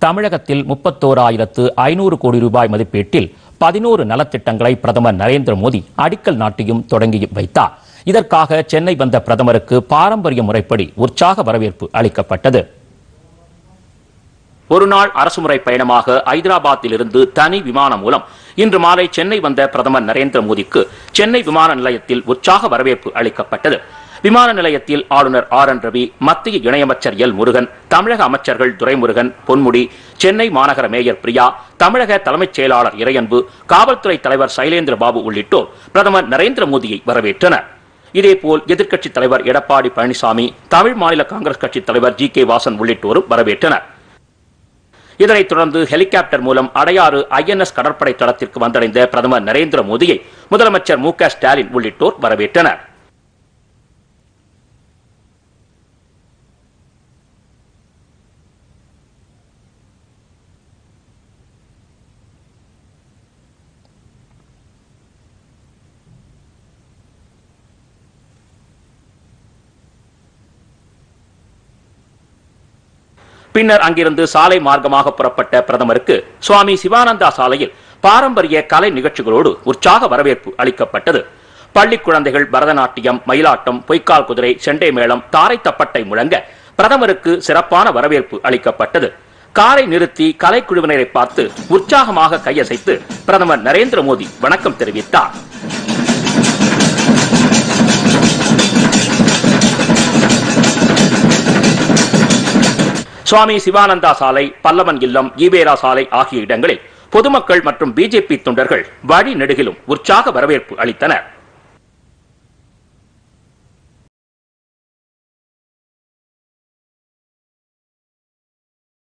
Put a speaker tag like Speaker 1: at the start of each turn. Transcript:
Speaker 1: தமிழகத்தில் 31,500 கோடி ரூபாய் மதிப்பீட்டில் 11 நலத்திட்டங்களை பிரதமர் நரேந்திர மோடி அடிக்கல் நாட்டியும் தொடங்கி வைத்தார். இதற்காக சென்னை வந்த பிரதமருக்கு பாரம்பரிய முறைப்படி உற்சாக வரவேற்பு அளிக்கப்பட்டது. ஒருநாள் அரசுமுறை பயணமாக ஐதராபாத்தில் இருந்து தனி விமானம் மூலம் இன்று மாலை சென்னை வந்த பிரதமர் நரேந்திர மோடிக்கு சென்னை விமான நிலையத்தில் உற்சாக வரவேற்பு அளிக்கப்பட்டது. விமான நிலையத்தில் ஆளுநர் RN ரவி, மத்திய இணையமைச்சர் L முருகன், தமிழக அமைச்சர்கள் துரைமுருகன், பொன்முடி, சென்னை மாநகர மேயர் பிரியா, தமிழக தலைமைச் செயலாளர் இறையன்பு, காவல்துறை தலைவர் சைலேந்திர பாபு உள்ளிட்டோர் பிரதமர் நரேந்திர மோடியை வரவேற்றனர். இதேபோல் எதிர்க்கட்சித் தலைவர் எடப்பாடி பழனிசாமி, தமிழ் மாநில காங்கிரஸ் கட்சித் தலைவர் GK வாசன் உள்ளிட்டோரும் வரவேற்றனர். இதனைத் தொடர்ந்து ஹெலிகாப்டர் மூலம் அடையாறு INS கடற்படை தளத்திற்கு வந்தடைந்த பிரதமர் நரேந்திர மோடியை முதலமைச்சர் MK ஸ்டாலின் உள்ளிட்டோர் வரவேற்றனர். பின்னர் அங்கிருந்து சாலை மார்க்கமாக புறப்பட்ட பிரதமருக்கு சுவாமி சிவானந்தா சாலையில் பாரம்பரிய கலை நிகழ்ச்சிகளோடு உற்சாக வரவேற்பு அளிக்கப்பட்டது. பள்ளி குழந்தைகள் பரதநாட்டியம், மயிலாட்டம், பொய்க்கால் குதிரை, செண்டை மேளம், தாரை தப்பட்டை முழங்க பிரதமருக்கு சிறப்பான வரவேற்பு அளிக்கப்பட்டது. காரை நிறுத்தி கலைக்குழுவினரை பார்த்து உற்சாகமாக கையசைத்து பிரதமர் நரேந்திர மோடி வணக்கம் தெரிவித்தார். சுவாமி சிவானந்தா சாலை, பல்லவன் இல்லம், ஈவேரா சாலை ஆகிய இடங்களில் பொதுமக்கள் மற்றும் BJP தொண்டர்கள் வழி நெடுகிலும் உற்சாக வரவேற்பு அளித்தனர்.